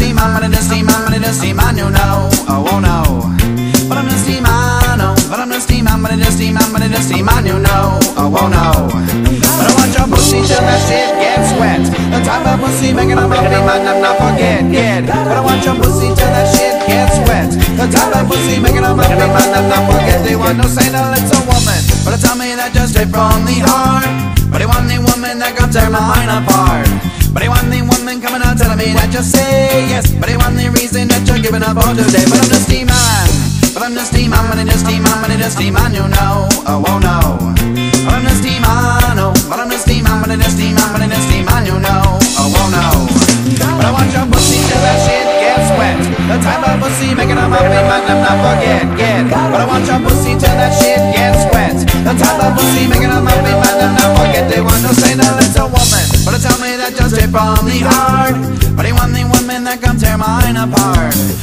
steam, I'm ready to steam, I'm ready to steam, I know, oh no. But I'm the steam, I know. But I'm the steam, I'm ready to steam, I'm ready to steam, I know, oh no. But I want your pussy till that shit gets wet. The type of pussy making a movie, man, I'm not forget. But I want your pussy till that shit gets wet. The type of pussy making a movie, man, I'm not forget. They want no say no little woman, but tell me that just straight from the heart. But they want the woman that can tear my mind apart. But they want the woman coming out telling me that just say yes. But they want the reason that you're giving up all today. But I'm the steam man. But I'm the steam, I'm ready to steam, I'm ready to steam, I know, oh no. But I'm the steam, I know. But I'm the steam, I'm ready to steam, I'm ready to steam, I know, oh no. But I want your pussy till that shit gets wet. The type of pussy making a movie, man, I'm not forget. But I want your pussy till that shit gets wet. The type of pussy making a movie, man, I'm not forget. They want no say no little woman, but tell me that just straight from the heart. But they want the woman that can tear mine apart.